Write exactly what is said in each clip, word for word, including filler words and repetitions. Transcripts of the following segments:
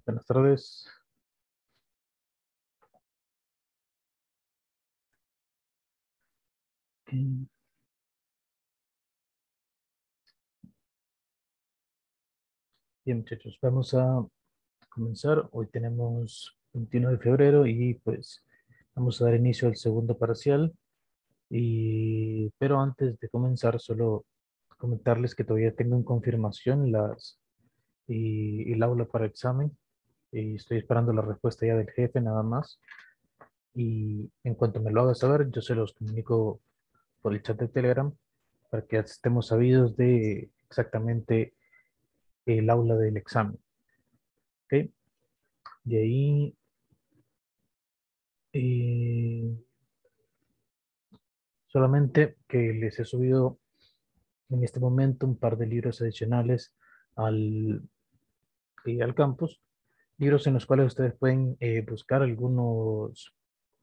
Buenas tardes. Mm, Bien, muchachos, vamos a comenzar. Hoy tenemos veintiuno de febrero y pues vamos a dar inicio al segundo parcial. Y, pero antes de comenzar, solo comentarles que todavía tengo en confirmación las, y, el aula para examen. Y estoy esperando la respuesta ya del jefe nada más. Y en cuanto me lo haga saber, yo se los comunico por el chat de Telegram para que estemos sabidos de exactamente el aula del examen. ¿Ok? De ahí, eh, solamente que les he subido en este momento un par de libros adicionales al, eh, al campus, libros en los cuales ustedes pueden eh, buscar algunos,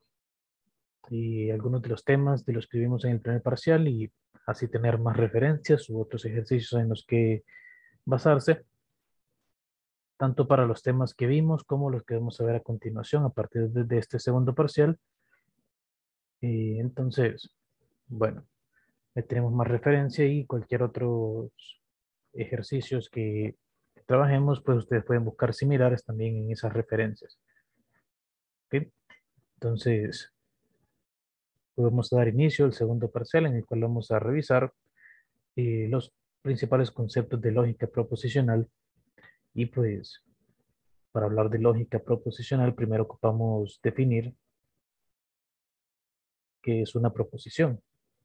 y algunos de los temas de los que vimos en el primer parcial y así tener más referencias u otros ejercicios en los que basarse, tanto para los temas que vimos como los que vamos a ver a continuación a partir de, de este segundo parcial. Y entonces, bueno. Ahí tenemos más referencia y cualquier otros ejercicios que trabajemos, pues ustedes pueden buscar similares también en esas referencias. ¿Ok? Entonces, podemos dar inicio al segundo parcial en el cual vamos a revisar eh, los principales conceptos de lógica proposicional y pues para hablar de lógica proposicional primero ocupamos definir qué es una proposición.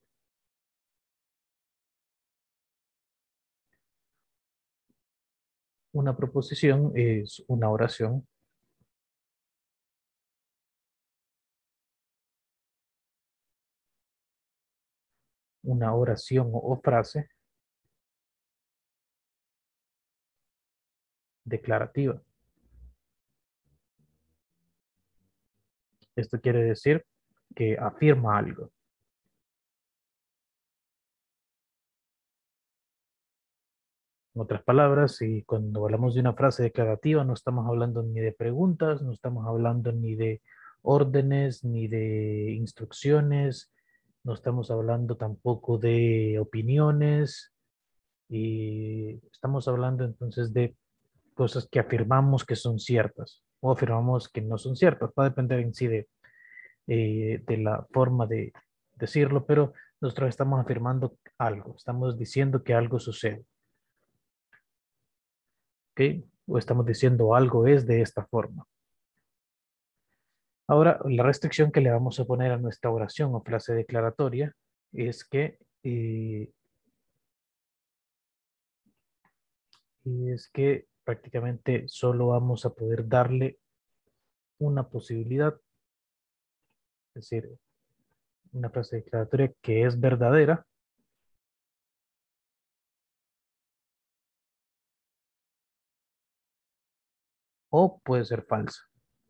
Una proposición es una oración, una oración o frase declarativa. Esto quiere decir que afirma algo. En otras palabras, y cuando hablamos de una frase declarativa, no estamos hablando ni de preguntas, no estamos hablando ni de órdenes, ni de instrucciones, no estamos hablando tampoco de opiniones, y estamos hablando entonces de cosas que afirmamos que son ciertas o afirmamos que no son ciertas. Va a depender en sí de, eh, de la forma de decirlo, pero nosotros estamos afirmando algo, estamos diciendo que algo sucede. ¿Ok? O estamos diciendo algo es de esta forma. Ahora, la restricción que le vamos a poner a nuestra oración o frase declaratoria es que, eh, es que prácticamente solo vamos a poder darle una posibilidad, es decir, una frase declaratoria que es verdadera o puede ser falsa,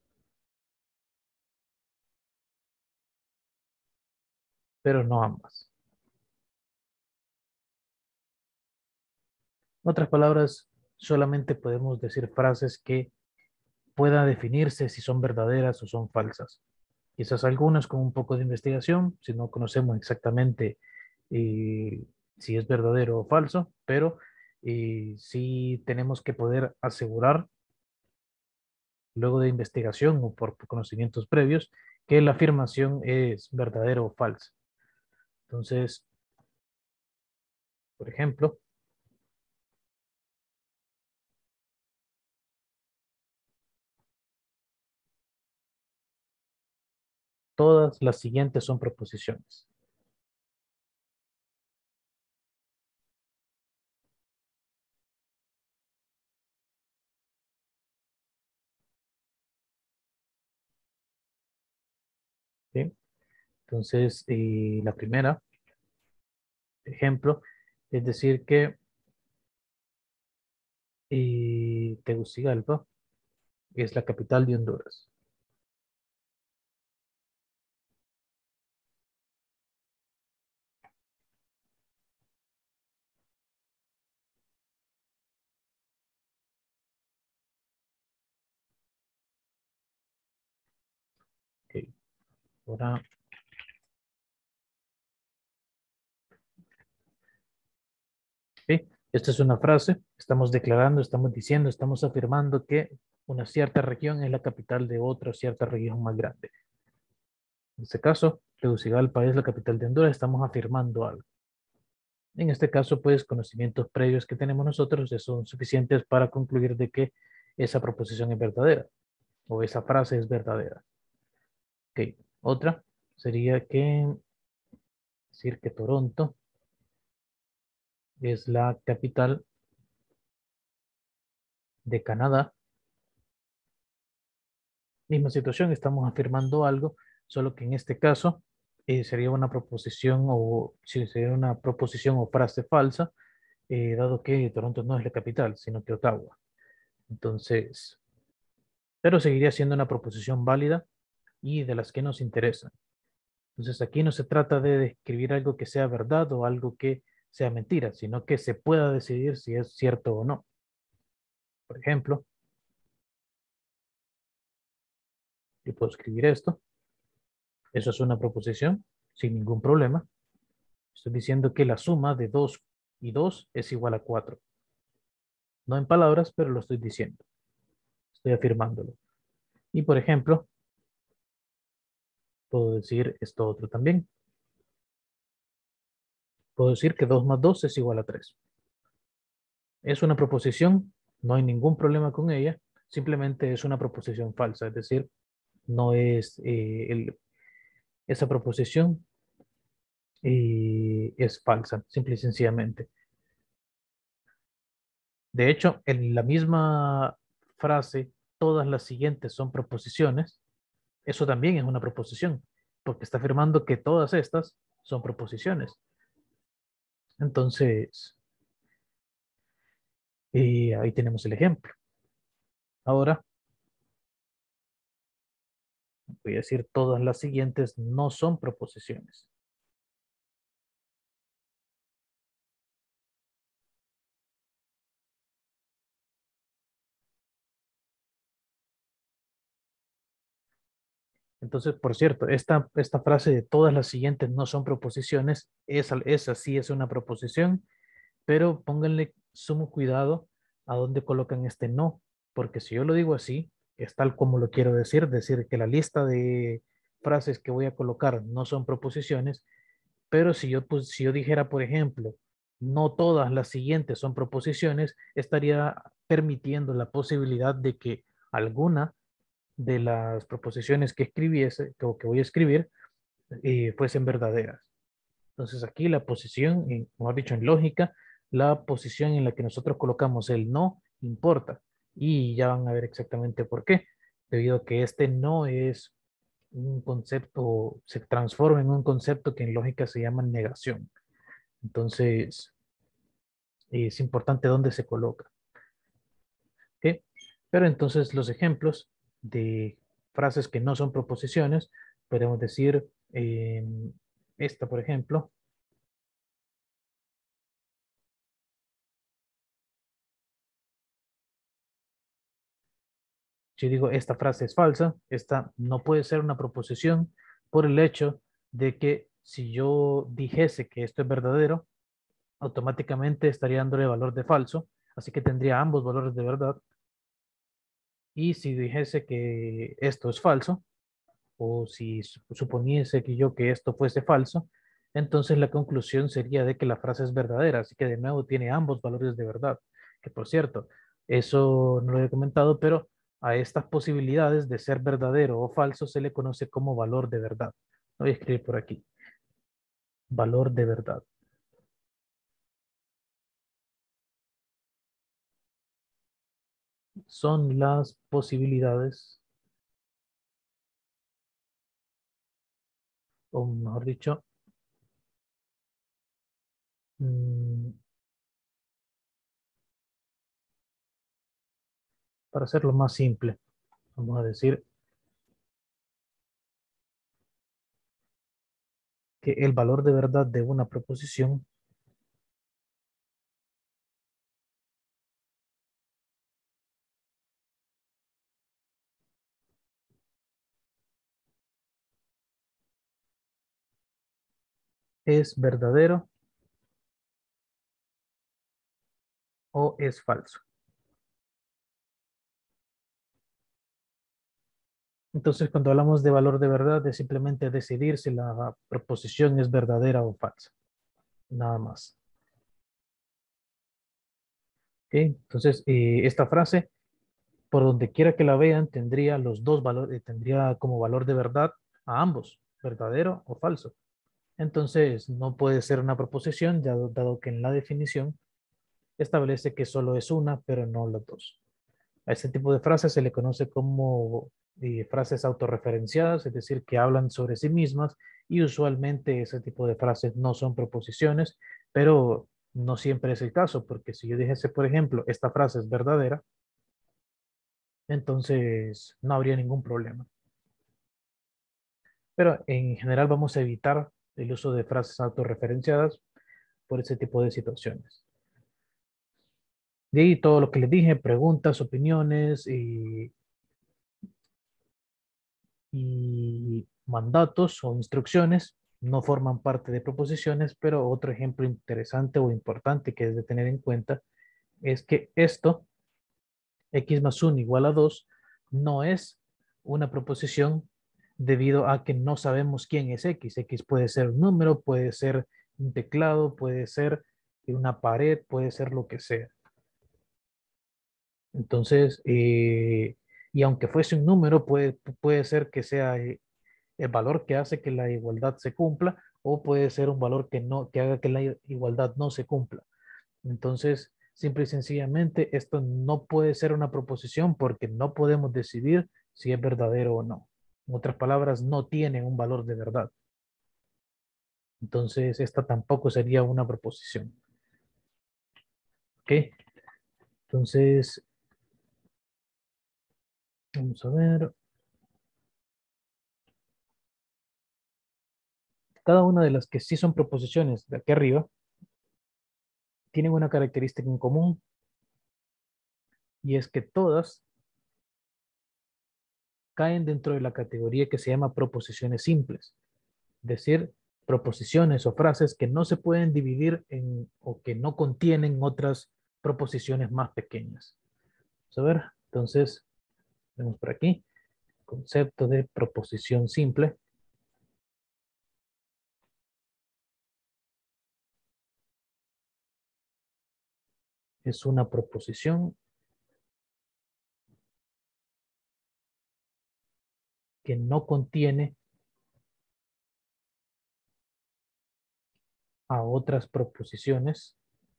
pero no ambas. En otras palabras, solamente podemos decir frases que pueda definirse si son verdaderas o son falsas. Quizás algunas con un poco de investigación, si no conocemos exactamente eh, si es verdadero o falso, pero eh, sí tenemos que poder asegurar, luego de investigación o por conocimientos previos, que la afirmación es verdadera o falsa. Entonces, por ejemplo, todas las siguientes son proposiciones. ¿Sí? Entonces, eh, la primera ejemplo es decir que eh, Tegucigalpa es la capital de Honduras. Ahora, ¿sí? Esta es una frase, estamos declarando, estamos diciendo, estamos afirmando que una cierta región es la capital de otra cierta región más grande. En este caso, Tegucigalpa es la capital de Honduras, estamos afirmando algo. En este caso, pues, conocimientos previos que tenemos nosotros ya son suficientes para concluir de que esa proposición es verdadera o esa frase es verdadera. Ok, otra sería que decir que Toronto es la capital de Canadá. Misma situación, estamos afirmando algo, solo que en este caso eh, sería una proposición o sí, sería una proposición o frase falsa, eh, dado que Toronto no es la capital, sino que Ottawa. Entonces, pero seguiría siendo una proposición válida y de las que nos interesan. Entonces, aquí no se trata de describir algo que sea verdad o algo que sea mentira, sino que se pueda decidir si es cierto o no. Por ejemplo, yo puedo escribir esto, eso es una proposición sin ningún problema. Estoy diciendo que la suma de dos y dos es igual a cuatro. No en palabras, pero lo estoy diciendo. Estoy afirmándolo. Y por ejemplo, puedo decir esto otro también. Puedo decir que dos más dos es igual a tres. Es una proposición, no hay ningún problema con ella, simplemente es una proposición falsa, es decir, no es eh, el- esa proposición eh, es falsa, simple y sencillamente. De hecho, en la misma frase, todas las siguientes son proposiciones. Eso también es una proposición, porque está afirmando que todas estas son proposiciones. Entonces, eh, ahí tenemos el ejemplo. Ahora voy a decir todas las siguientes no son proposiciones. Entonces, por cierto, esta, esta frase de todas las siguientes no son proposiciones, esa, esa sí es una proposición, pero pónganle sumo cuidado a dónde colocan este no, porque si yo lo digo así, es tal como lo quiero decir, decir que la lista de frases que voy a colocar no son proposiciones, pero si yo, pues, si yo dijera, por ejemplo, no todas las siguientes son proposiciones, estaría permitiendo la posibilidad de que alguna de las proposiciones que escribiese o que voy a escribir eh, fuesen verdaderas. Entonces aquí la posición, en, mejor dicho, en lógica, la posición en la que nosotros colocamos el no importa. Y ya van a ver exactamente por qué. Debido a que este no es un concepto, se transforma en un concepto que en lógica se llama negación. Entonces, es importante dónde se coloca. ¿Ok? Pero entonces los ejemplos de frases que no son proposiciones, podemos decir eh, esta, por ejemplo, si digo esta frase es falsa, esta no puede ser una proposición por el hecho de que si yo dijese que esto es verdadero, automáticamente estaría dándole valor de falso, así que tendría ambos valores de verdad. Y si dijese que esto es falso, o si suponiese que yo que esto fuese falso, entonces la conclusión sería de que la frase es verdadera, así que de nuevo tiene ambos valores de verdad. Que por cierto, eso no lo he comentado, pero a estas posibilidades de ser verdadero o falso se le conoce como valor de verdad. Lo voy a escribir por aquí. Valor de verdad. Son las posibilidades, o mejor dicho, mm, para hacerlo más simple, vamos a decir que el valor de verdad de una proposición es verdadero o es falso. Entonces, cuando hablamos de valor de verdad, es simplemente decidir si la proposición es verdadera o falsa. Nada más. ¿Ok? Entonces, eh, esta frase, por donde quiera que la vean, tendría los dos valores, tendría como valor de verdad a ambos, verdadero o falso. Entonces, no puede ser una proposición, ya dado que en la definición establece que solo es una, pero no las dos. A este tipo de frases se le conoce como eh, frases autorreferenciadas, es decir, que hablan sobre sí mismas, y usualmente ese tipo de frases no son proposiciones, pero no siempre es el caso, porque si yo dijese, por ejemplo, esta frase es verdadera, entonces no habría ningún problema. Pero en general vamos a evitar el uso de frases autorreferenciadas por ese tipo de situaciones. De ahí todo lo que les dije, preguntas, opiniones y, y mandatos o instrucciones no forman parte de proposiciones, pero otro ejemplo interesante o importante que es de tener en cuenta es que esto, x más uno igual a dos, no es una proposición debido a que no sabemos quién es x. X puede ser un número, puede ser un teclado, puede ser una pared, puede ser lo que sea. Entonces, eh, y aunque fuese un número, puede, puede ser que sea eh, el valor que hace que la igualdad se cumpla, o puede ser un valor que no, que haga que la igualdad no se cumpla. Entonces, simple y sencillamente, esto no puede ser una proposición porque no podemos decidir si es verdadero o no. En otras palabras, no tienen un valor de verdad. Entonces, esta tampoco sería una proposición. ¿Ok? Entonces, vamos a ver. Cada una de las que sí son proposiciones de aquí arriba tienen una característica en común, y es que todas caen dentro de la categoría que se llama proposiciones simples, es decir, proposiciones o frases que no se pueden dividir en o que no contienen otras proposiciones más pequeñas. Vamos a ver, entonces, vemos por aquí, concepto de proposición simple es una proposición que no contiene a otras proposiciones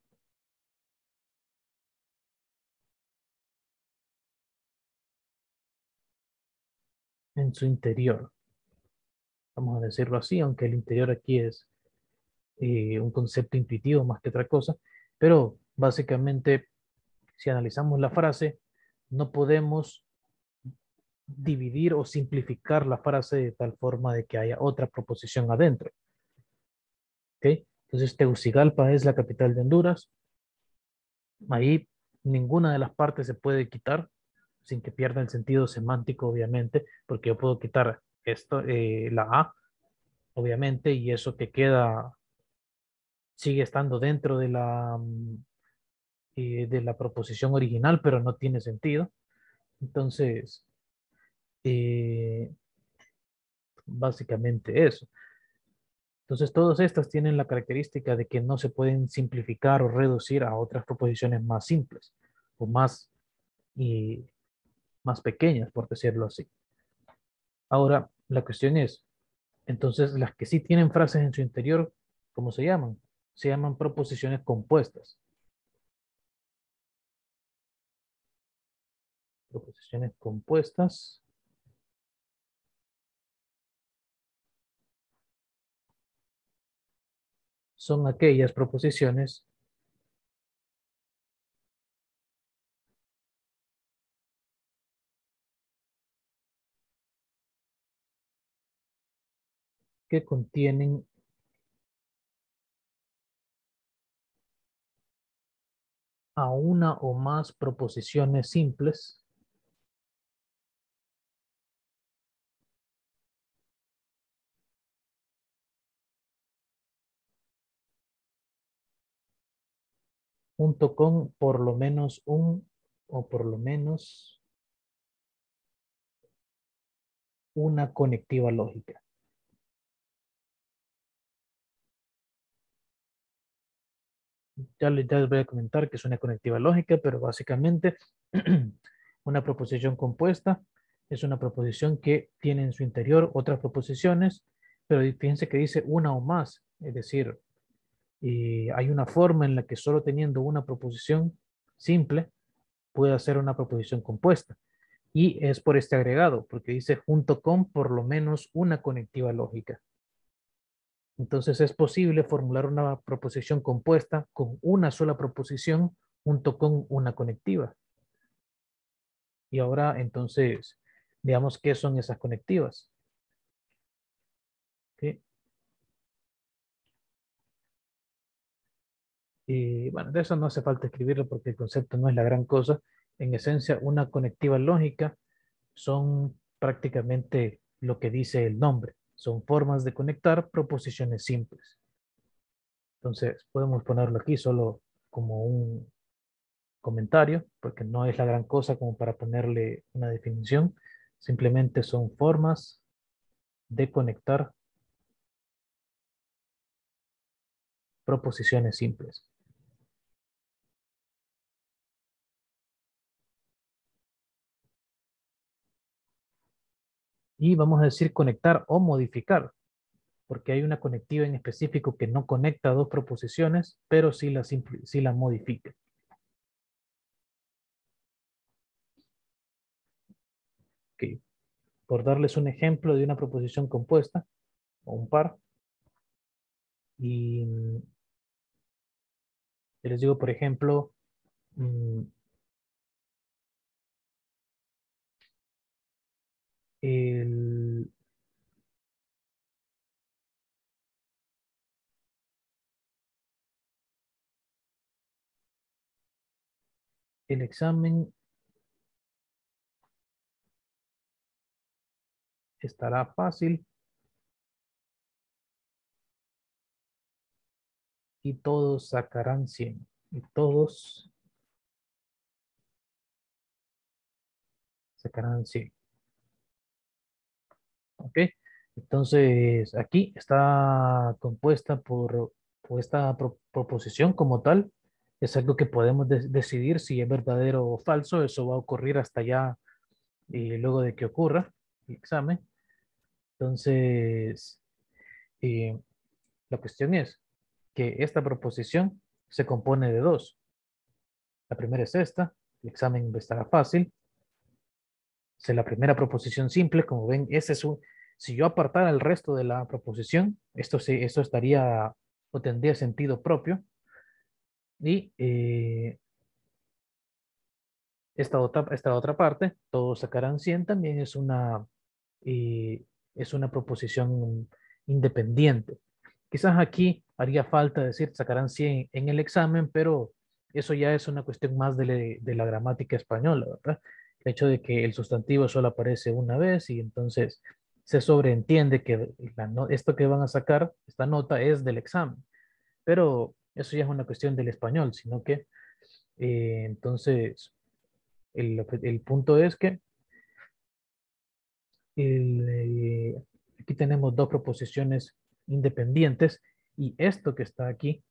en su interior. Vamos a decirlo así, aunque el interior aquí es eh, un concepto intuitivo más que otra cosa, pero básicamente, si analizamos la frase, no podemos dividir o simplificar la frase de tal forma de que haya otra proposición adentro. ¿Ok? Entonces, Tegucigalpa es la capital de Honduras. Ahí ninguna de las partes se puede quitar sin que pierda el sentido semántico, obviamente, porque yo puedo quitar esto, eh, la A, obviamente, y eso que queda sigue estando dentro de la, mm, eh, de la proposición original, pero no tiene sentido. Entonces, eh, básicamente eso. Entonces, todas estas tienen la característica de que no se pueden simplificar o reducir a otras proposiciones más simples o más, y más pequeñas, por decirlo así. Ahora, la cuestión es, entonces, las que sí tienen frases en su interior, ¿cómo se llaman? Se llaman proposiciones compuestas. Proposiciones compuestas son aquellas proposiciones que contienen a una o más proposiciones simples junto con por lo menos un o por lo menos una conectiva lógica. Ya les, ya les voy a comentar que es una conectiva lógica, pero básicamente una proposición compuesta es una proposición que tiene en su interior otras proposiciones, pero fíjense que dice una o más, es decir, y hay una forma en la que solo teniendo una proposición simple puede hacer una proposición compuesta. Y es por este agregado, porque dice junto con por lo menos una conectiva lógica. Entonces es posible formular una proposición compuesta con una sola proposición junto con una conectiva. Y ahora entonces veamos qué son esas conectivas. ¿Okay? Y bueno, de eso no hace falta escribirlo porque el concepto no es la gran cosa. En esencia, una conectiva lógica son prácticamente lo que dice el nombre. Son formas de conectar proposiciones simples. Entonces, podemos ponerlo aquí solo como un comentario, porque no es la gran cosa como para ponerle una definición. Simplemente son formas de conectar proposiciones simples. Y vamos a decir conectar o modificar, porque hay una conectiva en específico que no conecta dos proposiciones, pero sí la, sí la modifica. Okay. Por darles un ejemplo de una proposición compuesta o un par, y les digo, por ejemplo, el, el examen estará fácil y todos sacarán cien. Y todos sacarán cien. ¿Ok? Entonces, aquí está compuesta por, por esta pro- proposición como tal. Es algo que podemos de- decidir si es verdadero o falso. Eso va a ocurrir hasta ya y luego de que ocurra el examen. Entonces, eh, la cuestión es que esta proposición se compone de dos. La primera es esta. El examen estará fácil. Es la primera proposición simple, como ven, ese es un, si yo apartara el resto de la proposición, esto, se, esto estaría o tendría sentido propio. Y eh, esta, otra, esta otra parte, todos sacarán cien, también es una, eh, es una proposición independiente. Quizás aquí haría falta decir sacarán cien en el examen, pero eso ya es una cuestión más de, le- de la gramática española, ¿verdad? El hecho de que el sustantivo solo aparece una vez y entonces se sobreentiende que la no- esto que van a sacar, esta nota es del examen, pero eso ya es una cuestión del español, sino que eh, entonces el, el punto es que el, eh, aquí tenemos dos proposiciones independientes y esto que está aquí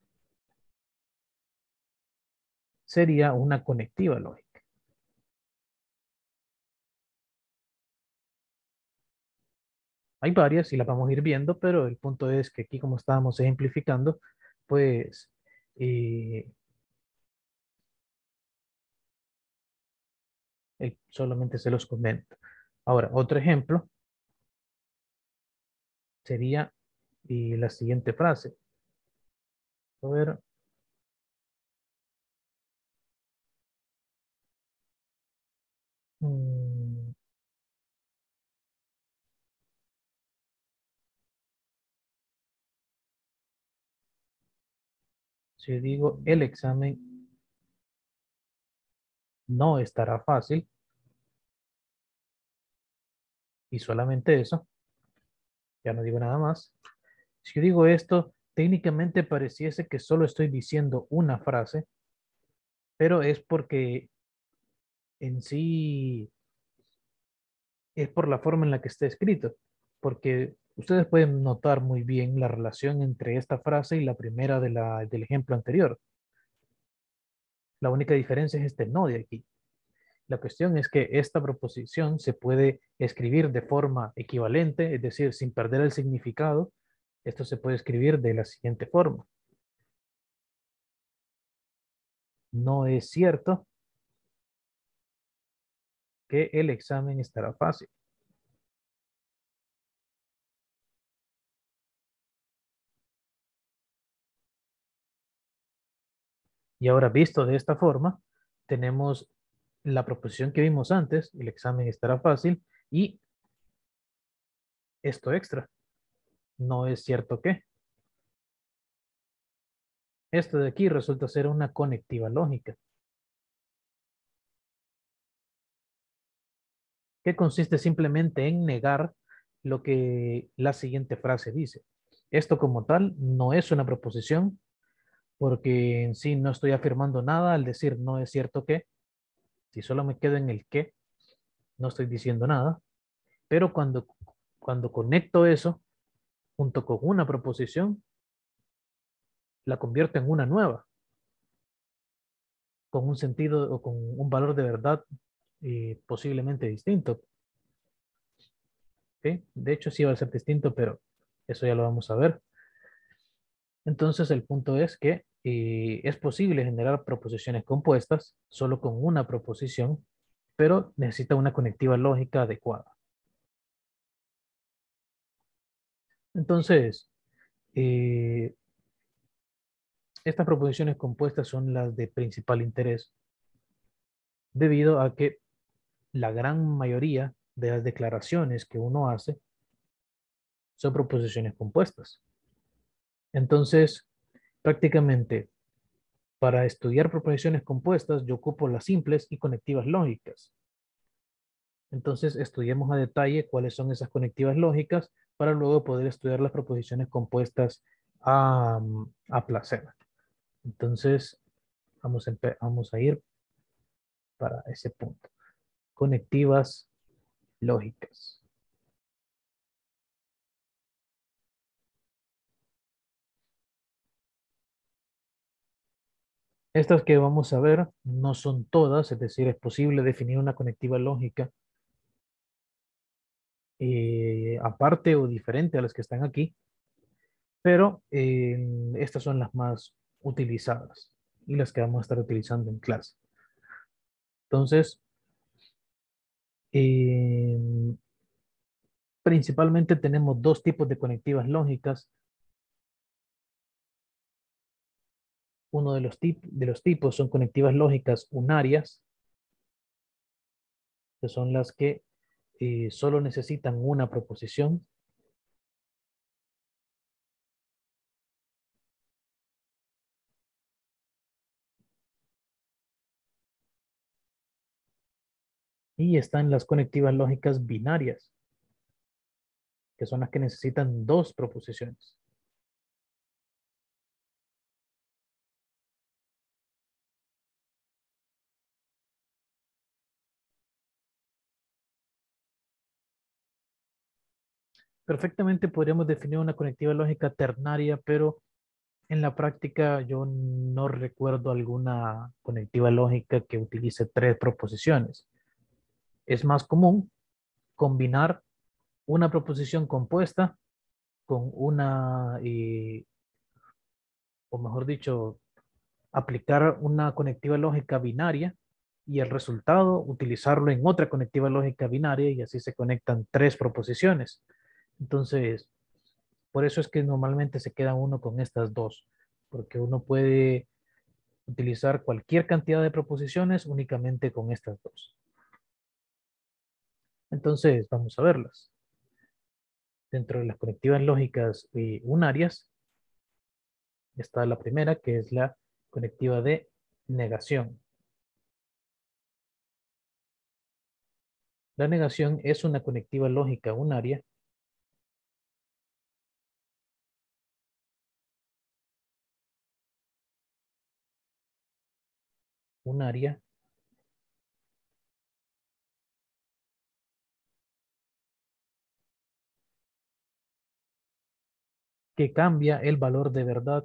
sería una conectiva lógica. Hay varias y las vamos a ir viendo, pero el punto es que aquí como estábamos ejemplificando, pues eh, eh, solamente se los comento. Ahora, otro ejemplo sería y la siguiente frase. A ver, mm, si digo el examen no estará fácil y solamente eso, ya no digo nada más. Si yo digo esto, técnicamente pareciese que solo estoy diciendo una frase, pero es porque en sí es por la forma en la que está escrito, porque ustedes pueden notar muy bien la relación entre esta frase y la primera de la, del ejemplo anterior. La única diferencia es este no de aquí. La cuestión es que esta proposición se puede escribir de forma equivalente, es decir, sin perder el significado. Esto se puede escribir de la siguiente forma. No es cierto que el examen estará fácil. Y ahora visto de esta forma, tenemos la proposición que vimos antes, el examen estará fácil, y esto extra. No es cierto que. Esto de aquí resulta ser una conectiva lógica, que consiste simplemente en negar lo que la siguiente frase dice. Esto como tal no es una proposición, porque en sí no estoy afirmando nada al decir no es cierto que. Si solo me quedo en el que, no estoy diciendo nada. Pero cuando, cuando conecto eso junto con una proposición, la convierto en una nueva, con un sentido o con un valor de verdad eh, posiblemente distinto. ¿Ok? De hecho, sí va a ser distinto, pero eso ya lo vamos a ver. Entonces, el punto es que eh, es posible generar proposiciones compuestas solo con una proposición, pero necesita una conectiva lógica adecuada. Entonces, eh, estas proposiciones compuestas son las de principal interés, debido a que la gran mayoría de las declaraciones que uno hace son proposiciones compuestas. Entonces, prácticamente para estudiar proposiciones compuestas, yo ocupo las simples y conectivas lógicas. Entonces, estudiemos a detalle cuáles son esas conectivas lógicas para luego poder estudiar las proposiciones compuestas a, a placer. Entonces, vamos a, vamos a ir para ese punto. Conectivas lógicas. Estas que vamos a ver no son todas, es decir, es posible definir una conectiva lógica eh, aparte o diferente a las que están aquí, pero eh, estas son las más utilizadas y las que vamos a estar utilizando en clase. Entonces, eh, principalmente tenemos dos tipos de conectivas lógicas. Uno de los, tip de los tipos son conectivas lógicas unarias, que son las que eh, solo necesitan una proposición. Y están las conectivas lógicas binarias, que son las que necesitan dos proposiciones. Perfectamente podríamos definir una conectiva lógica ternaria, pero en la práctica yo no recuerdo alguna conectiva lógica que utilice tres proposiciones. Es más común combinar una proposición compuesta con una, eh, o mejor dicho, aplicar una conectiva lógica binaria y el resultado utilizarlo en otra conectiva lógica binaria y así se conectan tres proposiciones. Entonces, por eso es que normalmente se queda uno con estas dos, porque uno puede utilizar cualquier cantidad de proposiciones únicamente con estas dos. Entonces, vamos a verlas. Dentro de las conectivas lógicas eh, unarias está la primera, que es la conectiva de negación. La negación es una conectiva lógica unaria un área que cambia el valor de verdad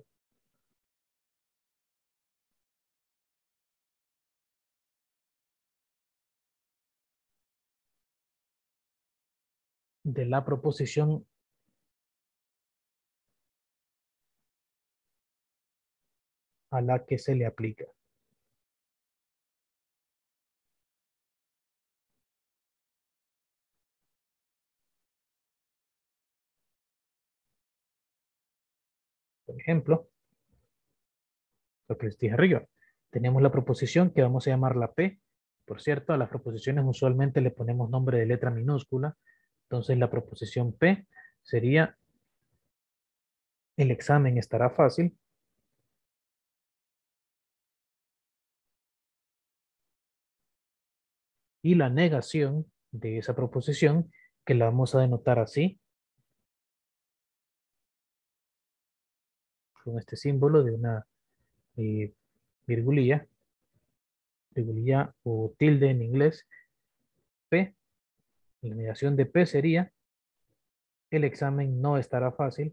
de la proposición a la que se le aplica. Por ejemplo, lo que les dije arriba. Tenemos la proposición que vamos a llamar la P. Por cierto, a las proposiciones usualmente le ponemos nombre de letra minúscula. Entonces la proposición P sería: el examen estará fácil. Y la negación de esa proposición, que la vamos a denotar así, con este símbolo de una eh, virgulilla, virgulilla o tilde en inglés, P. La negación de P sería: el examen no estará fácil.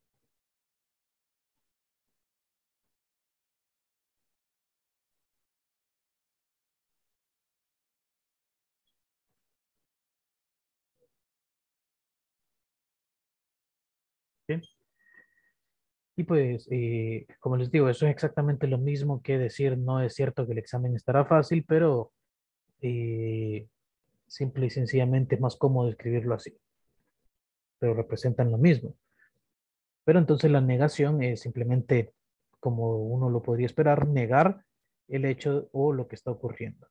¿Sí? Y pues, eh, como les digo, eso es exactamente lo mismo que decir no es cierto que el examen estará fácil, pero eh, simple y sencillamente es más cómodo escribirlo así, pero representan lo mismo. Pero entonces la negación es simplemente, como uno lo podría esperar, negar el hecho o lo que está ocurriendo.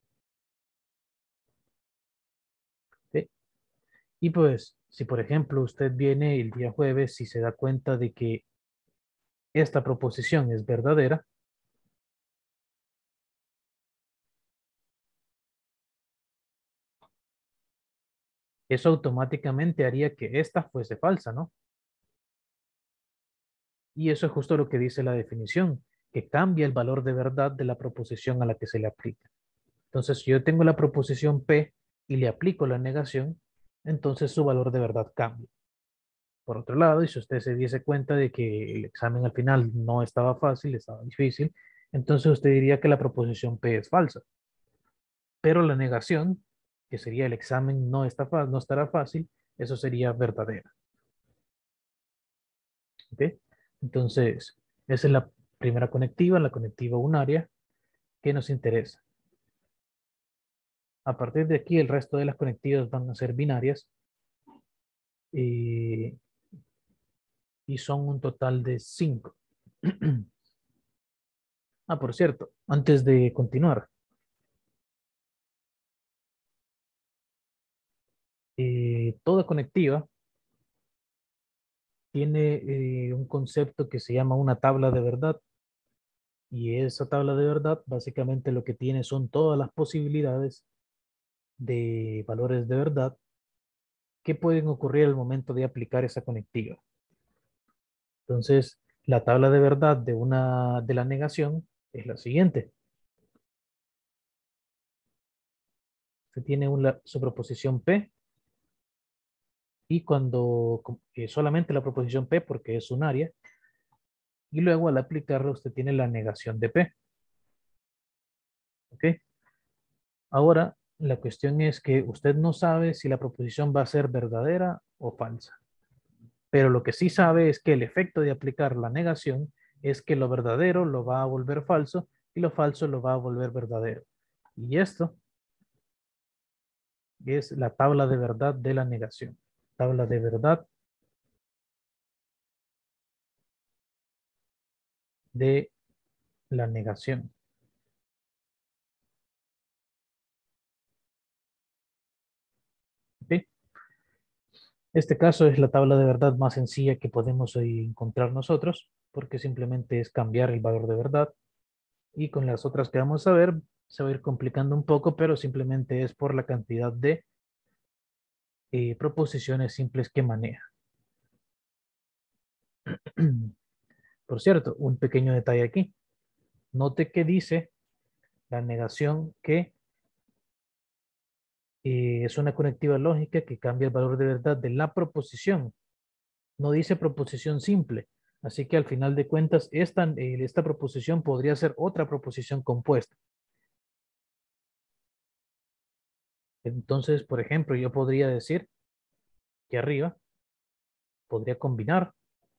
¿Sí? Y pues, si por ejemplo usted viene el día jueves y se da cuenta de que esta proposición es verdadera, eso automáticamente haría que esta fuese falsa, ¿no? Y eso es justo lo que dice la definición, que cambia el valor de verdad de la proposición a la que se le aplica. Entonces, si yo tengo la proposición P y le aplico la negación, entonces su valor de verdad cambia. Por otro lado, y si usted se diese cuenta de que el examen al final no estaba fácil, estaba difícil, entonces usted diría que la proposición P es falsa. Pero la negación, que sería el examen no, está fa- no estará fácil, eso sería verdadera. ¿Ok? Entonces, esa es la primera conectiva, la conectiva unaria, que nos interesa. A partir de aquí, el resto de las conectivas van a ser binarias eh, y son un total de cinco. Ah, por cierto, antes de continuar, eh, toda conectiva tiene eh, un concepto que se llama una tabla de verdad, y esa tabla de verdad básicamente lo que tiene son todas las posibilidades de valores de verdad que pueden ocurrir al momento de aplicar esa conectiva. Entonces, la tabla de verdad de una de la negación es la siguiente. Se tiene una, su proposición P, y cuando eh, solamente la proposición P porque es un área, y luego al aplicarla usted tiene la negación de P. ¿Ok? Ahora, la cuestión es que usted no sabe si la proposición va a ser verdadera o falsa, pero lo que sí sabe es que el efecto de aplicar la negación es que lo verdadero lo va a volver falso y lo falso lo va a volver verdadero. Y esto es la tabla de verdad de la negación. Tabla de verdad de la negación. ¿Ok? Este caso es la tabla de verdad más sencilla que podemos hoy encontrar nosotros, porque simplemente es cambiar el valor de verdad, y con las otras que vamos a ver se va a ir complicando un poco, pero simplemente es por la cantidad de eh, proposiciones simples que maneja. Por cierto, un pequeño detalle aquí. Note que dice La negación que eh, es una conectiva lógica que cambia el valor de verdad de la proposición. No dice proposición simple. Así que al final de cuentas, esta, eh, esta proposición podría ser otra proposición compuesta. Entonces, por ejemplo, yo podría decir que arriba podría combinar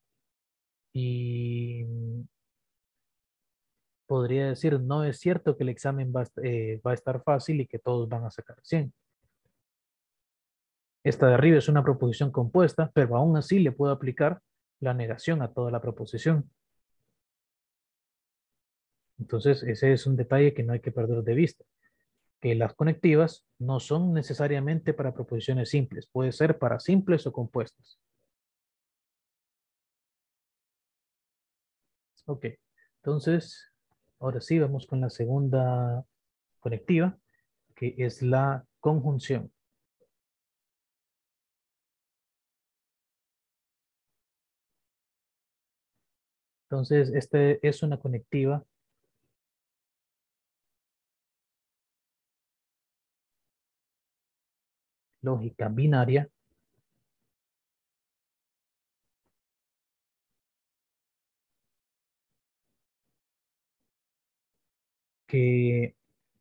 y podría decir, no es cierto que el examen va a, est- eh, va a estar fácil y que todos van a sacar cien. Esta de arriba es una proposición compuesta, pero aún así le puedo aplicar la negación a toda la proposición. Entonces, ese es un detalle que no hay que perder de vista, que las conectivas no son necesariamente para proposiciones simples, puede ser para simples o compuestas. Ok, entonces, ahora sí vamos con la segunda conectiva, que es la conjunción. Entonces, este es una conectiva lógica binaria que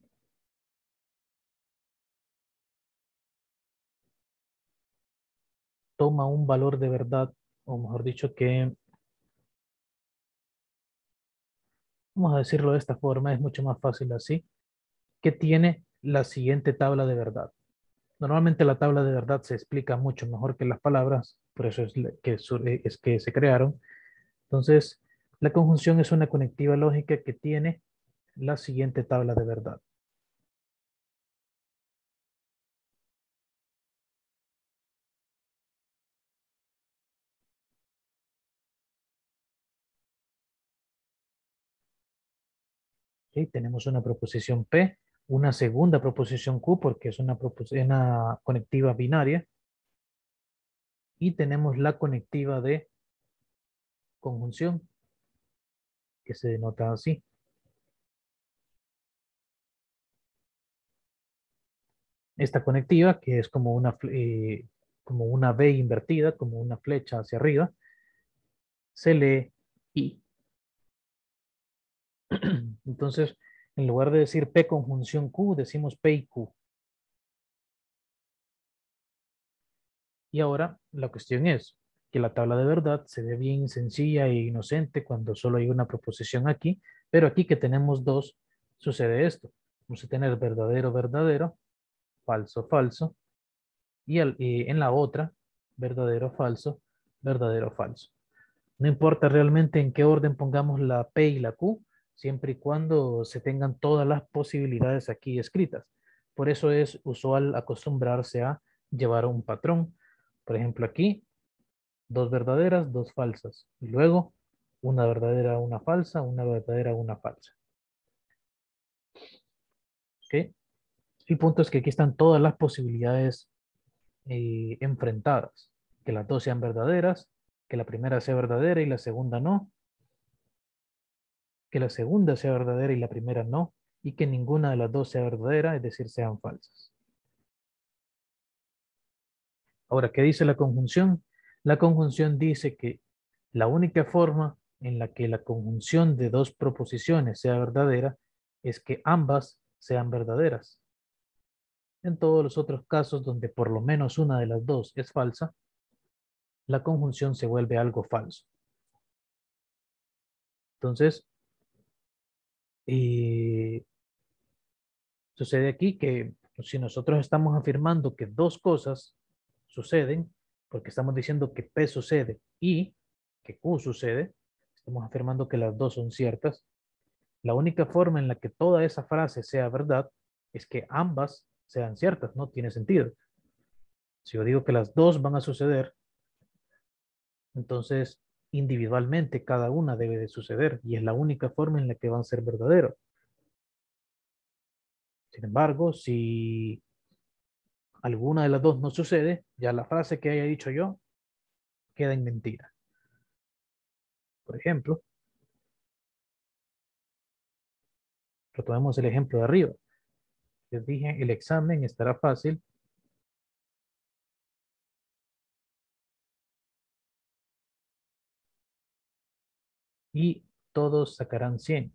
toma un valor de verdad, o mejor dicho, que, vamos a decirlo de esta forma, es mucho más fácil así, que tiene la siguiente tabla de verdad. Normalmente la tabla de verdad se explica mucho mejor que las palabras, por eso es la- que, sur- eh, es que se crearon. Entonces, la conjunción es una conectiva lógica que tiene la siguiente tabla de verdad. ¿Ok? Tenemos una proposición P, una segunda proposición Q porque es una, propos- una conectiva binaria, y tenemos la conectiva de conjunción que se denota así. Esta conectiva, que es como una, fle- eh, como una V invertida, como una flecha hacia arriba, se lee I. Entonces, en lugar de decir P conjunción Q, decimos P y Q. Y ahora la cuestión es que la tabla de verdad se ve bien sencilla e inocente cuando solo hay una proposición aquí, pero aquí que tenemos dos, sucede esto. Vamos a tener verdadero, verdadero, falso, falso, y, al- y en la otra, verdadero, falso, verdadero, falso. No importa realmente en qué orden pongamos la P y la Q, siempre y cuando se tengan todas las posibilidades aquí escritas. Por eso es usual acostumbrarse a llevar un patrón. Por ejemplo, aquí, dos verdaderas, dos falsas. Y luego, una verdadera, una falsa, una verdadera, una falsa. ¿Ok? El punto es que aquí están todas las posibilidades eh, enfrentadas. Que las dos sean verdaderas, que la primera sea verdadera y la segunda no, que la segunda sea verdadera y la primera no, y que ninguna de las dos sea verdadera, es decir, sean falsas. Ahora, ¿qué dice la conjunción? La conjunción dice que la única forma en la que la conjunción de dos proposiciones sea verdadera es que ambas sean verdaderas. En todos los otros casos donde por lo menos una de las dos es falsa, la conjunción se vuelve algo falso. Entonces, eh, sucede aquí que si nosotros estamos afirmando que dos cosas suceden, porque estamos diciendo que P sucede y que Q sucede, estamos afirmando que las dos son ciertas, la única forma en la que toda esa frase sea verdad es que ambas sean ciertas, no tiene sentido. Si yo digo que las dos van a suceder, entonces individualmente cada una debe de suceder y es la única forma en la que van a ser verdaderos. Sin embargo, si alguna de las dos no sucede, ya la frase que haya dicho yo queda en mentira. Por ejemplo, Retomemos el ejemplo de arriba. Les dije, el examen estará fácil y todos sacarán cien.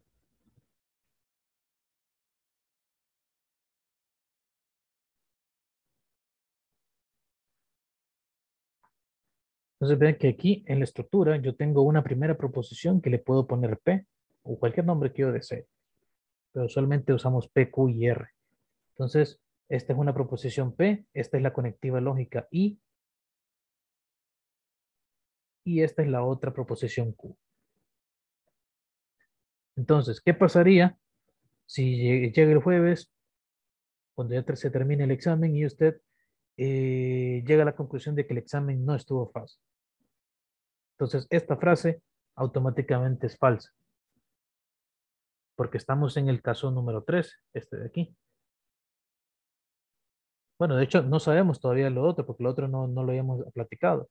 Entonces vean que aquí en la estructura yo tengo una primera proposición que le puedo poner P o cualquier nombre que yo desee, pero usualmente usamos P, Q y R. Entonces, esta es una proposición P, esta es la conectiva lógica I y esta es la otra proposición Q. Entonces, ¿qué pasaría si llega el jueves, cuando ya se termine el examen y usted eh, llega a la conclusión de que el examen no estuvo fácil? Entonces, esta frase automáticamente es falsa, porque estamos en el caso número tres, este de aquí. Bueno, de hecho, no sabemos todavía lo otro, porque lo otro no, no lo habíamos platicado.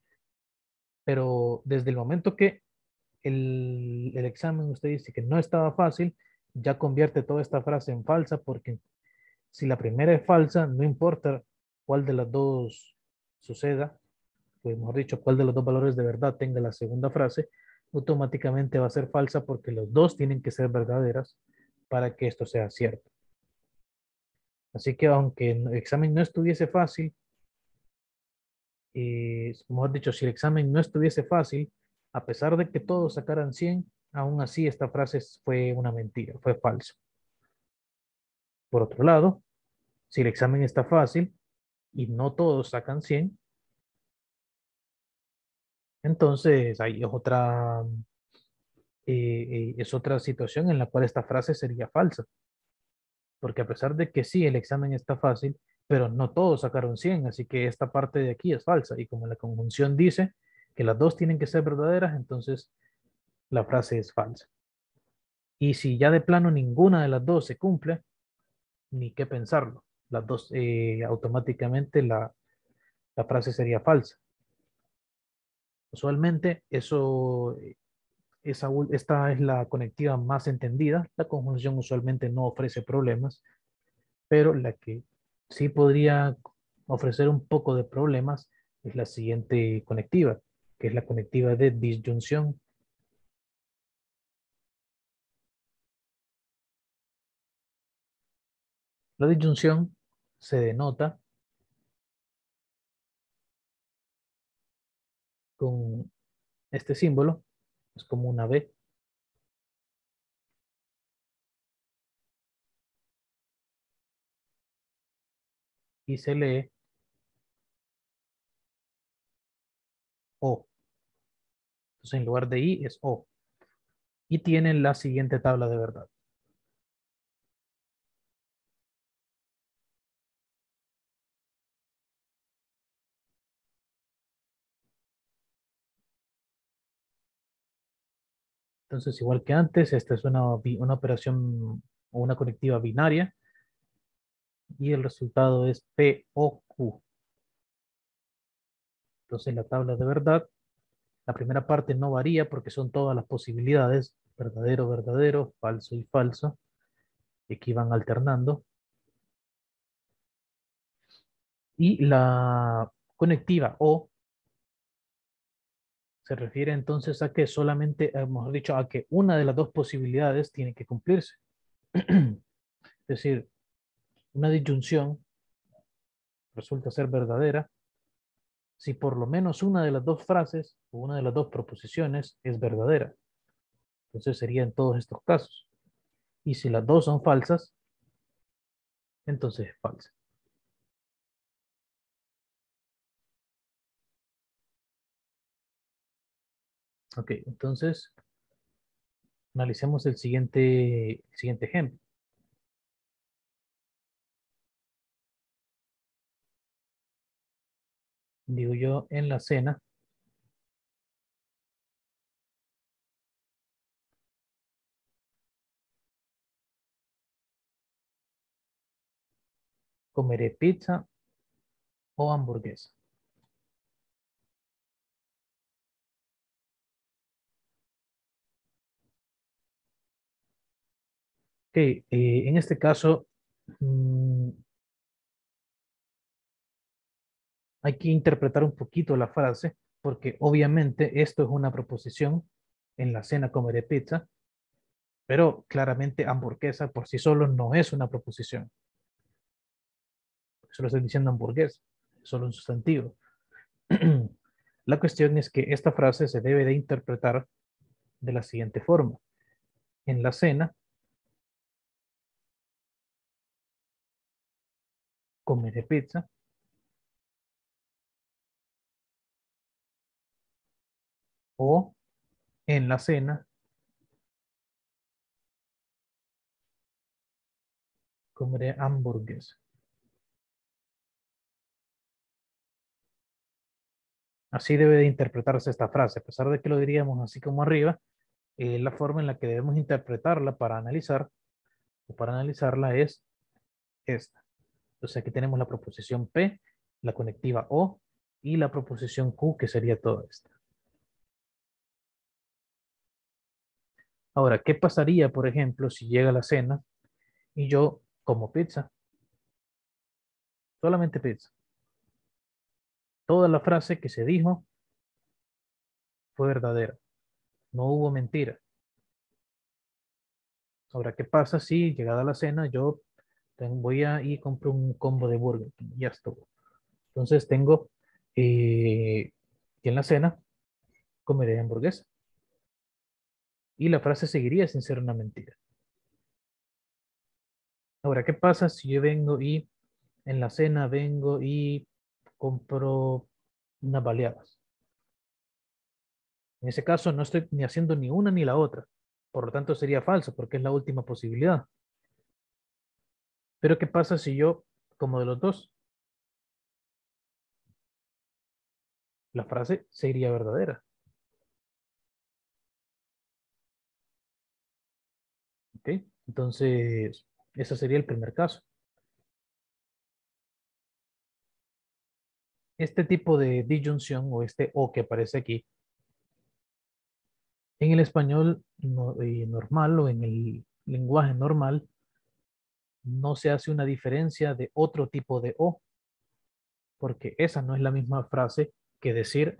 Pero desde el momento que el, el examen usted dice que no estaba fácil, ya convierte toda esta frase en falsa, porque si la primera es falsa, no importa cuál de las dos suceda, pues mejor dicho, cuál de los dos valores de verdad tenga la segunda frase, automáticamente va a ser falsa porque los dos tienen que ser verdaderas para que esto sea cierto. Así que aunque el examen no estuviese fácil, eh, mejor dicho, si el examen no estuviese fácil, a pesar de que todos sacaran cien, aún así esta frase fue una mentira, fue falso. Por otro lado, si el examen está fácil y no todos sacan cien, entonces ahí es otra, eh, eh, es otra situación en la cual esta frase sería falsa. Porque a pesar de que sí, el examen está fácil, pero no todos sacaron cien, así que esta parte de aquí es falsa. Y como la conjunción dice que las dos tienen que ser verdaderas, entonces la frase es falsa. Y si ya de plano ninguna de las dos se cumple, ni qué pensarlo. Las dos, eh, automáticamente la, la frase sería falsa. Usualmente eso, esa, esta es la conectiva más entendida. La conjunción usualmente no ofrece problemas, pero la que sí podría ofrecer un poco de problemas es la siguiente conectiva, que es la conectiva de disyunción. La disyunción se denota con este símbolo, es como una B, y se lee O. Entonces en lugar de I es O. Y tienen la siguiente tabla de verdad. Entonces, igual que antes, esta es una, una operación o una conectiva binaria y el resultado es P O Q. Entonces, la tabla de verdad, la primera parte no varía porque son todas las posibilidades, verdadero, verdadero, falso y falso, y aquí van alternando. Y la conectiva O se refiere entonces a que solamente, hemos dicho, a que una de las dos posibilidades tiene que cumplirse. Es decir, una disyunción resulta ser verdadera si por lo menos una de las dos frases o una de las dos proposiciones es verdadera. Entonces sería en todos estos casos. Y si las dos son falsas, entonces es falsa. Ok, entonces analicemos el siguiente, el siguiente ejemplo. Digo yo, en la cena comeré pizza o hamburguesa. Ok, eh, en este caso mm, hay que interpretar un poquito la frase porque obviamente esto es una proposición. En la cena comeré pizza, pero claramente hamburguesa por sí solo no es una proposición. Solo estoy diciendo hamburguesa, es solo un sustantivo. La cuestión es que esta frase se debe de interpretar de la siguiente forma. En la cena comeré pizza o en la cena comeré hamburguesa. Así debe de interpretarse esta frase, a pesar de que lo diríamos así como arriba, eh, la forma en la que debemos interpretarla para analizar o para analizarla es esta. Entonces aquí tenemos la proposición P, la conectiva O y la proposición Q, que sería todo esto. Ahora, ¿qué pasaría, por ejemplo, si llega la cena y yo como pizza? Solamente pizza. Toda la frase que se dijo fue verdadera. No hubo mentira. Ahora, ¿qué pasa si llegada la cena yo ten- voy a y compro un combo de Burger King? Ya estuvo. Entonces tengo eh, que en la cena comeré hamburguesa. Y la frase seguiría sin ser una mentira. Ahora, ¿qué pasa si yo vengo y en la cena vengo y compro unas baleadas? En ese caso no estoy ni haciendo ni una ni la otra. Por lo tanto, sería falso porque es la última posibilidad. Pero ¿qué pasa si yo, como de los dos, la frase sería verdadera? ¿Ok? Entonces, ese sería el primer caso. Este tipo de disyunción o este o que aparece aquí, en el español no- eh, normal o en el lenguaje normal, no se hace una diferencia de otro tipo de o, porque esa no es la misma frase que decir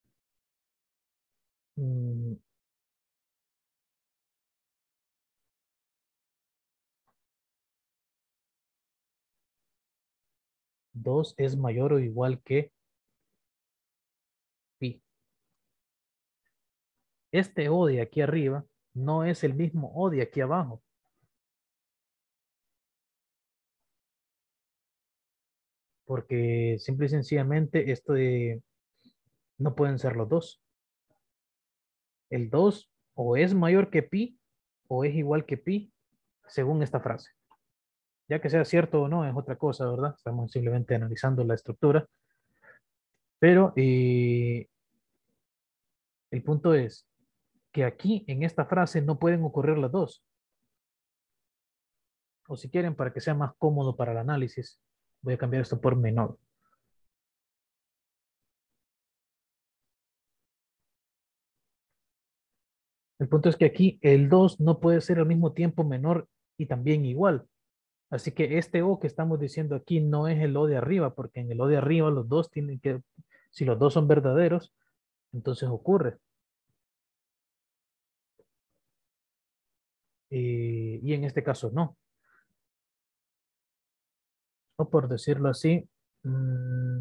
mm, dos es mayor o igual que pi. Este o de aquí arriba no es el mismo o de aquí abajo, porque simple y sencillamente esto de, no pueden ser los dos. El dos o es mayor que pi o es igual que pi según esta frase. Ya que sea cierto o no es otra cosa, ¿verdad? Estamos simplemente analizando la estructura, pero eh, el punto es que aquí en esta frase no pueden ocurrir las dos. O si quieren, para que sea más cómodo para el análisis, voy a cambiar esto por menor. El punto es que aquí el dos no puede ser al mismo tiempo menor y también igual. Así que este O que estamos diciendo aquí no es el O de arriba, porque en el O de arriba los dos tienen que, si los dos son verdaderos, entonces ocurre. Eh, y en este caso no. O por decirlo así, mmm,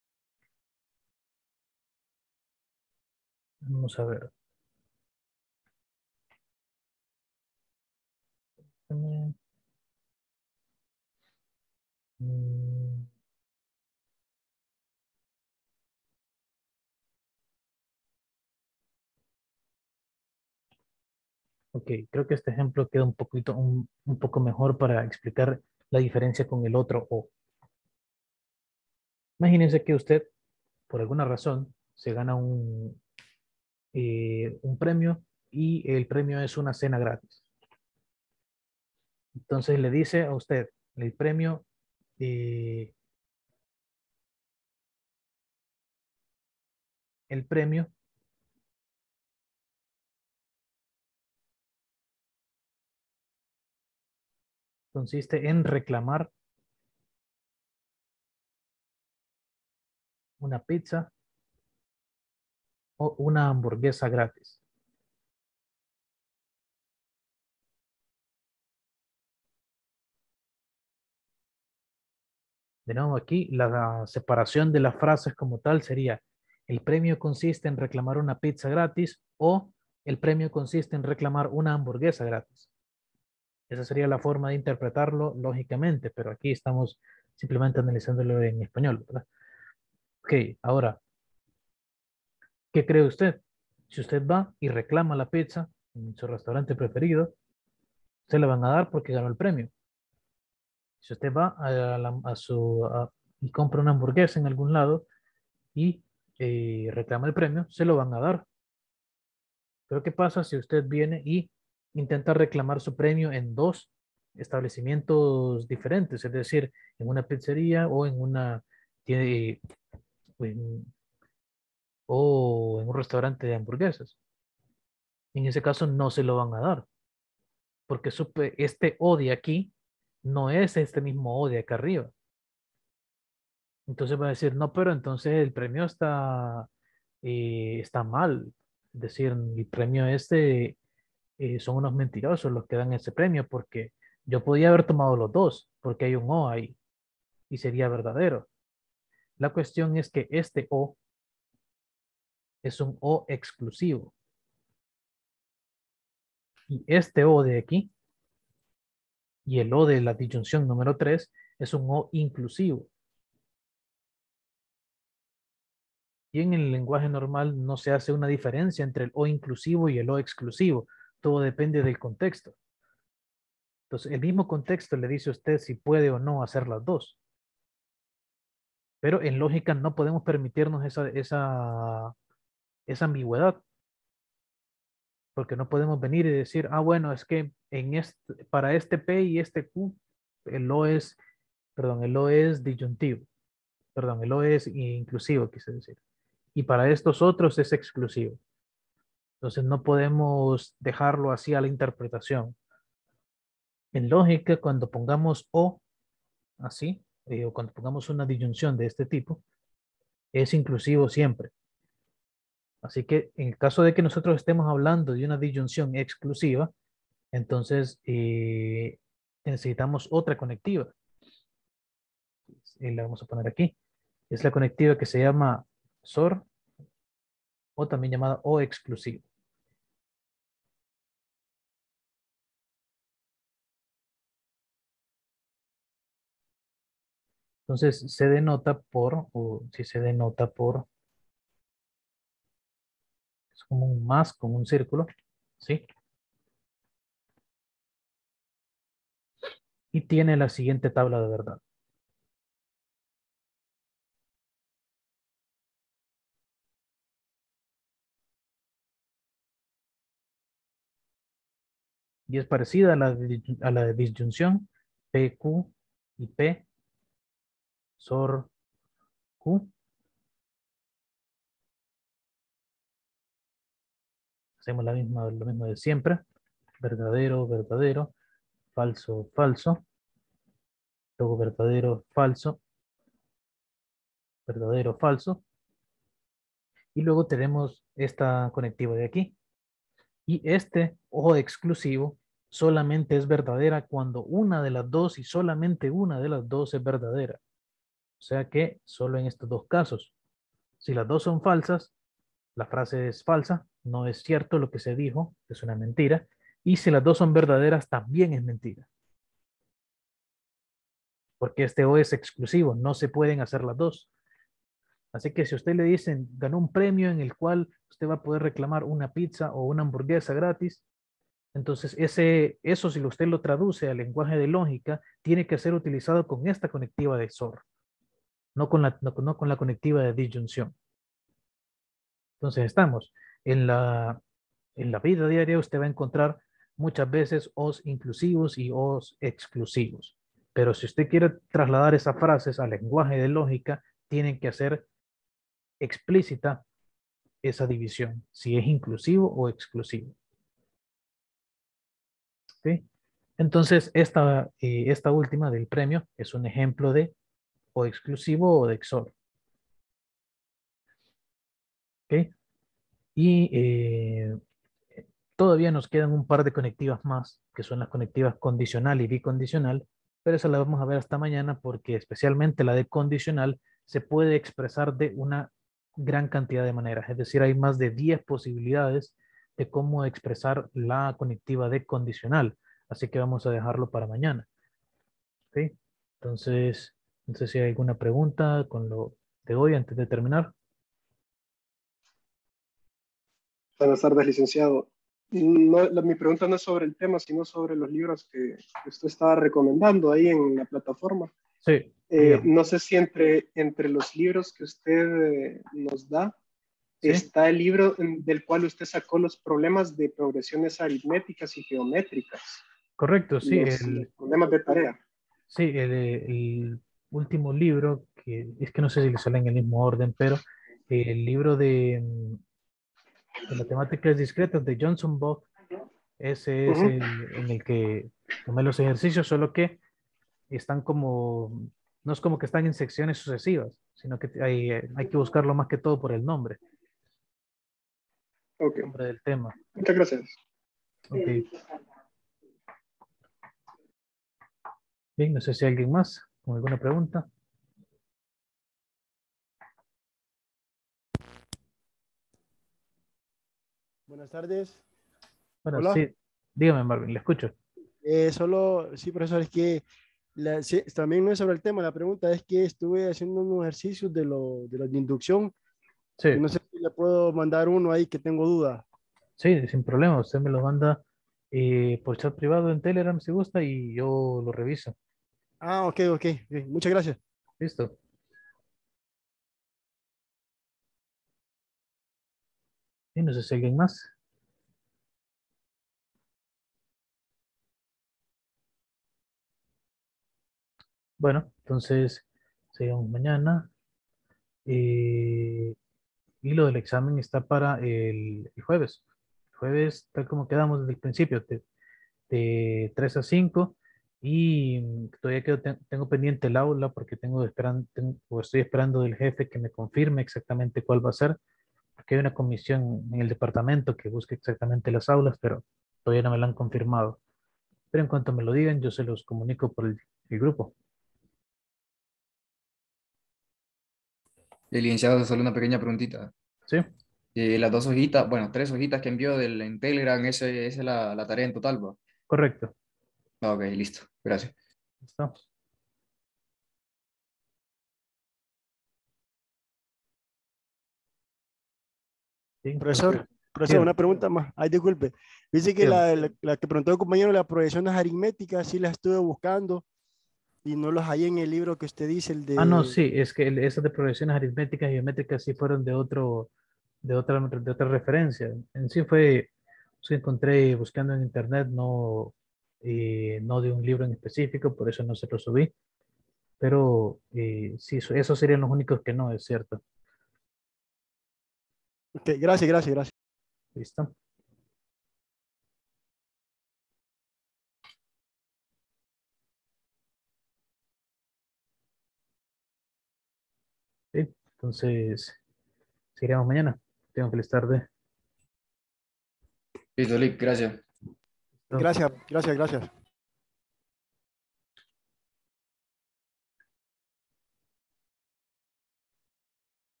vamos a ver. Mm, ok, creo que este ejemplo queda un poquito, un, un poco mejor para explicar la diferencia con el otro O. Imagínense que usted, por alguna razón, se gana un, eh, un premio y el premio es una cena gratis. Entonces le dice a usted, el premio, eh, el premio consiste en reclamar una pizza o una hamburguesa gratis. De nuevo aquí, la separación de las frases como tal sería: el premio consiste en reclamar una pizza gratis o el premio consiste en reclamar una hamburguesa gratis. Esa sería la forma de interpretarlo lógicamente, pero aquí estamos simplemente analizándolo en español, ¿verdad? Ok, ahora, ¿qué cree usted? Si usted va y reclama la pizza en su restaurante preferido, se la van a dar porque ganó el premio. Si usted va a, la- a su, a- y compra una hamburguesa en algún lado y eh, reclama el premio, se lo van a dar. Pero ¿qué pasa si usted viene y intenta reclamar su premio en dos establecimientos diferentes? Es decir, en una pizzería o en una tiene- o en, o en un restaurante de hamburguesas. En ese caso no se lo van a dar, porque supe- este O de aquí no es este mismo O de acá arriba. Entonces va a decir, no, pero entonces el premio está, eh, está mal. Es decir, el premio este eh, son unos mentirosos los que dan ese premio, porque yo podía haber tomado los dos, porque hay un O ahí y sería verdadero. La cuestión es que este O es un O exclusivo y este O de aquí y el O de la disyunción número tres es un O inclusivo. Y en el lenguaje normal no se hace una diferencia entre el O inclusivo y el O exclusivo. Todo depende del contexto. Entonces, el mismo contexto le dice a usted si puede o no hacer las dos. Pero en lógica no podemos permitirnos esa, esa, esa ambigüedad, porque no podemos venir y decir, ah, bueno, es que en este, para este P y este Q, el O es, perdón, el O es disyuntivo, perdón, el O es inclusivo, quise decir. Y para estos otros es exclusivo. Entonces no podemos dejarlo así a la interpretación. En lógica, cuando pongamos O así, eh, o cuando pongamos una disyunción de este tipo, es inclusivo siempre. Así que en el caso de que nosotros estemos hablando de una disyunción exclusiva, entonces eh, necesitamos otra conectiva. Y la vamos a poner aquí. Es la conectiva que se llama S O R o también llamada O exclusivo. Entonces se denota por, o si se denota por, es como un más con un círculo, ¿sí? Y tiene la siguiente tabla de verdad. Y es parecida a la, de, a la de disyunción P Q y P, S O R Q. Hacemos la misma, lo mismo de siempre. Verdadero, verdadero, falso, falso, luego verdadero, falso, verdadero, falso, y luego tenemos esta conectiva de aquí. Y este O exclusivo solamente es verdadera cuando una de las dos y solamente una de las dos es verdadera. O sea que solo en estos dos casos. Si las dos son falsas, la frase es falsa, no es cierto lo que se dijo, es una mentira. Y si las dos son verdaderas, también es mentira. Porque este O es exclusivo, no se pueden hacer las dos. Así que si a usted le dicen, ganó un premio en el cual usted va a poder reclamar una pizza o una hamburguesa gratis, entonces ese, eso si usted lo traduce al lenguaje de lógica, tiene que ser utilizado con esta conectiva de S O R, no con la, no, no con la conectiva de disyunción. Entonces estamos en la, en la vida diaria, usted va a encontrar muchas veces Os inclusivos y Os exclusivos. Pero si usted quiere trasladar esas frases al lenguaje de lógica, tienen que hacer explícita esa división, si es inclusivo o exclusivo. ¿Sí? Entonces, esta, eh, esta última del premio es un ejemplo de o exclusivo o de X O R. ¿Ok? Y eh, todavía nos quedan un par de conectivas más, que son las conectivas condicional y bicondicional, pero esa la vamos a ver hasta mañana porque especialmente la de condicional se puede expresar de una gran cantidad de maneras. Es decir, hay más de diez posibilidades de cómo expresar la conectiva de condicional. Así que vamos a dejarlo para mañana. ¿Ok? Entonces, no sé si hay alguna pregunta con lo de hoy antes de terminar. Buenas tardes, licenciado. No, la- mi pregunta no es sobre el tema, sino sobre los libros que, que usted estaba recomendando ahí en la plataforma. Sí, Eh, dígame. no sé si entre, entre los libros que usted eh, nos da Sí, está el libro en- del cual usted sacó los problemas de progresiones aritméticas y geométricas, correcto, sí. los, los El, problemas de tarea. Sí, el, el último libro, que es que no sé si le sale en el mismo orden, pero el libro de, mm, de matemáticas discretas de Johnson Bok, ese es Ujú. el en el que tomé los ejercicios, solo que están como, no es como que están en secciones sucesivas, sino que hay, eh, hay que buscarlo más que todo por el nombre, Ok, nombre del tema. muchas gracias. Ok, bien, no sé si hay alguien más con alguna pregunta. Buenas tardes. Bueno, Hola. sí, dígame, Marvin, le escucho. Eh, solo, sí, profesor, es que la- sí, también no es sobre el tema. La pregunta es que estuve haciendo unos ejercicios de lo de, los de inducción y Sí, no sé si le puedo mandar uno ahí que tengo duda. sí, sin problema. Usted me lo manda eh, por chat privado en Telegram si gusta y yo lo reviso. Ah, ok, ok. Ok, muchas gracias. Listo. Y no sé si hay alguien más. Bueno, entonces seguimos mañana. Eh, y lo del examen está para el, el jueves. El jueves, tal como quedamos desde el principio, de, de tres a cinco. Y mm, todavía quedo- te- tengo pendiente el aula porque tengo esperando, o estoy esperando del jefe que me confirme exactamente cuál va a ser, porque hay una comisión en el departamento que busca exactamente las aulas, pero todavía no me la han confirmado. Pero en cuanto me lo digan, yo se los comunico por el, el grupo. El licenciado, solo una pequeña preguntita. ¿Sí? Eh, las dos hojitas, bueno, tres hojitas que envió del, en Telegram, ese, esa es la, la tarea en total, ¿va? Correcto. Ah, ok, listo. Gracias. ¿Listo? Sí, entonces, Profesor, profesor, dígame, una pregunta más. Ay, disculpe. Dice que dígame. la, la, la que preguntó el compañero, las progresiones aritméticas, sí las estuve buscando y no las hay en el libro que usted dice, el Ah, no, de... sí, es que el- esas de progresiones aritméticas y geométricas sí fueron de otro, de otra, de otra referencia. En sí fue, sí encontré buscando en internet, no, eh, no de un libro en específico, por eso no se lo subí, pero eh, sí, eso- esos serían los únicos que no, es cierto. Ok, gracias, gracias, gracias. ¿Listo? Sí, entonces, seguiremos mañana. Tengo que estar de... Listo, Lick, gracias. Gracias, gracias, gracias.